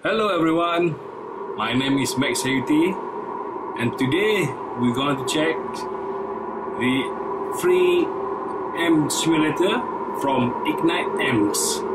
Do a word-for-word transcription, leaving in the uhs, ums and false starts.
Hello everyone, my name is Max Sayuti, and today we're going to check the free M simulator from Ignite Amps.